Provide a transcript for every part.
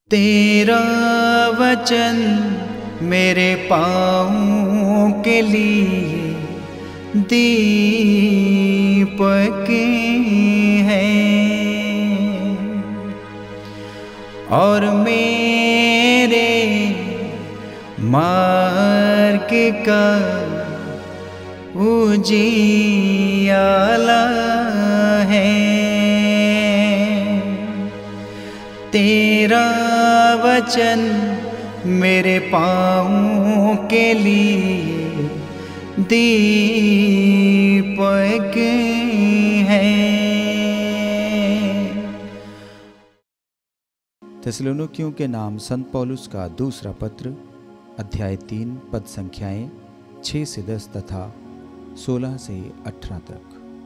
तेरा वचन मेरे पाँव के लिए दीपक है और मेरे मार्ग का उजियाला है। तेरा वचन मेरे पाँव के लिए दीपक है। थिस्सलुनीकियों के नाम संत पौलुस का दूसरा पत्र अध्याय 3 पद संख्याएं 6 से 10 तथा 16 से 18 तक।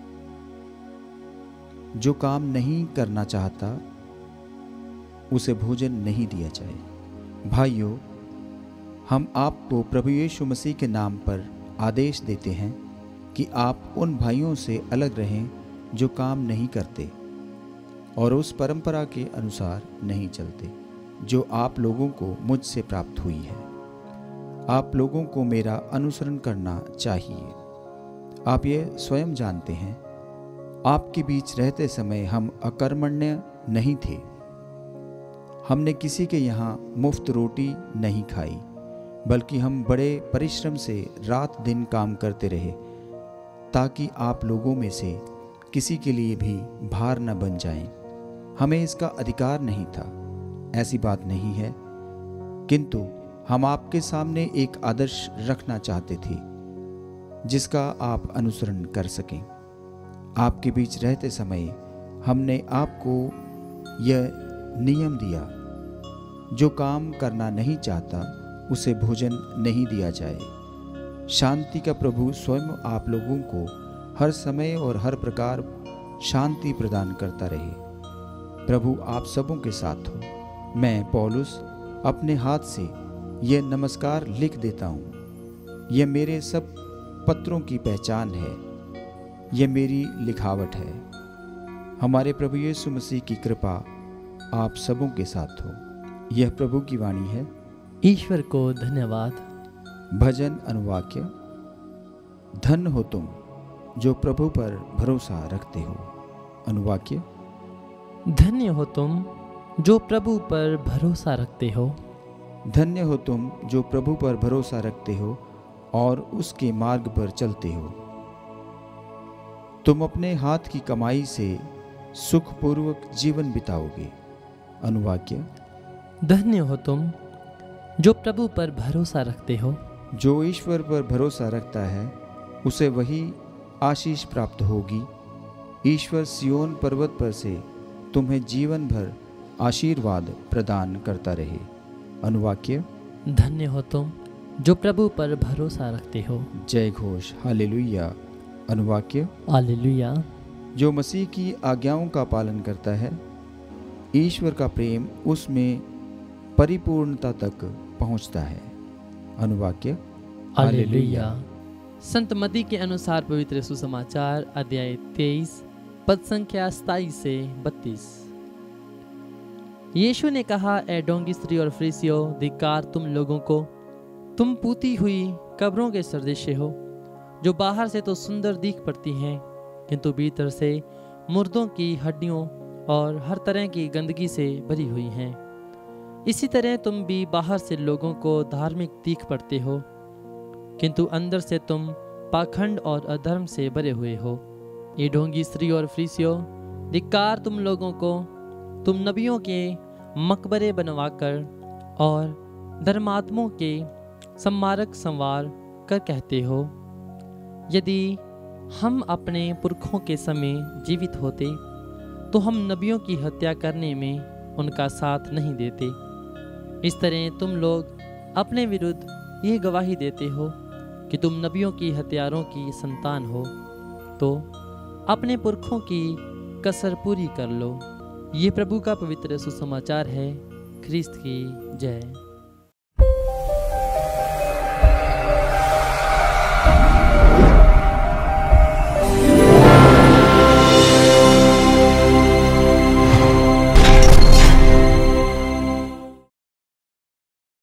जो काम नहीं करना चाहता उसे भोजन नहीं दिया जाए। भाइयों, हम आपको प्रभु यीशु मसीह के नाम पर आदेश देते हैं कि आप उन भाइयों से अलग रहें जो काम नहीं करते और उस परंपरा के अनुसार नहीं चलते जो आप लोगों को मुझसे प्राप्त हुई है। आप लोगों को मेरा अनुसरण करना चाहिए। आप ये स्वयं जानते हैं, आपके बीच रहते समय हम अकर्मण्य नहीं थे। हमने किसी के यहाँ मुफ्त रोटी नहीं खाई, बल्कि हम बड़े परिश्रम से रात दिन काम करते रहे ताकि आप लोगों में से किसी के लिए भी भार न बन जाएं। हमें इसका अधिकार नहीं था, ऐसी बात नहीं है, किंतु हम आपके सामने एक आदर्श रखना चाहते थे जिसका आप अनुसरण कर सकें। आपके बीच रहते समय हमने आपको यह नियम दिया, जो काम करना नहीं चाहता उसे भोजन नहीं दिया जाए। शांति का प्रभु स्वयं आप लोगों को हर समय और हर प्रकार शांति प्रदान करता रहे। प्रभु आप सबों के साथ हो। मैं पौलुस अपने हाथ से यह नमस्कार लिख देता हूँ। यह मेरे सब पत्रों की पहचान है, यह मेरी लिखावट है। हमारे प्रभु यीशु मसीह की कृपा आप सबों के साथ हो। यह प्रभु की वाणी है। ईश्वर को धन्यवाद। भजन अनुवाक्य। धन्य हो तुम जो प्रभु पर भरोसा रखते हो। अनुवाक्य। धन्य हो तुम जो प्रभु पर भरोसा रखते हो। धन्य हो तुम जो प्रभु पर भरोसा रखते हो और उसके मार्ग पर चलते हो। तुम अपने हाथ की कमाई से सुखपूर्वक जीवन बिताओगे। अनुवाक्य। धन्य हो तुम जो प्रभु पर भरोसा रखते हो। जो ईश्वर पर भरोसा रखता है उसे वही आशीष प्राप्त होगी। ईश्वर सियोन पर्वत पर से तुम्हें जीवन भर आशीर्वाद प्रदान करता रहे। अनुवाक्य। धन्य हो तुम जो प्रभु पर भरोसा रखते हो। जय घोष हालेलुया। अनुवाक्य। हालेलुया। जो मसीह की आज्ञाओं का पालन करता है, ईश्वर का प्रेम उसमें परिपूर्णता तक पहुंचता है। अनुवाक्य। हालेलुया। संत मत्ती के अनुसार पवित्र सुसमाचार अध्याय 23 पद संख्या 27 से 32। यीशु ने कहा, ए ढोंगी स्त्री और फरीसियों, धिक्कार तुम लोगों को, तुम पूती हुई कब्रों के सदृश हो, जो बाहर से तो सुंदर दिख पड़ती हैं, किंतु भीतर से मुर्दों की हड्डियों और हर तरह की गंदगी से भरी हुई हैं। इसी तरह तुम भी बाहर से लोगों को धार्मिक दिख पड़ते हो, किंतु अंदर से तुम पाखंड और अधर्म से भरे हुए हो। ये ढोंगी स्त्री और फरीसियों, धिक्कार तुम लोगों को, तुम नबियों के मकबरे बनवाकर और धर्मात्मों के सम्मारक संवार कर कहते हो। यदि हम अपने पुरखों के समय जीवित होते तो हम नबियों की हत्या करने में उनका साथ नहीं देते। इस तरह तुम लोग अपने विरुद्ध ये गवाही देते हो कि तुम नबियों की हत्यारों की संतान हो, तो अपने पुरखों की कसर पूरी कर लो। ये प्रभु का पवित्र सुसमाचार है। ख्रिस्त की जय।